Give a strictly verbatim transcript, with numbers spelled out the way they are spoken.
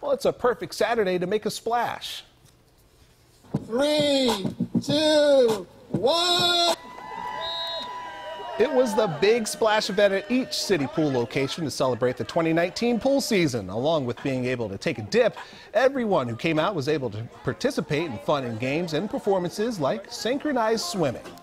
Well, it's a perfect Saturday to make a splash. Three, two, one. It was the big splash event at each city pool location to celebrate the twenty nineteen pool season. Along with being able to take a dip, everyone who came out was able to participate in fun and games and performances like synchronized swimming.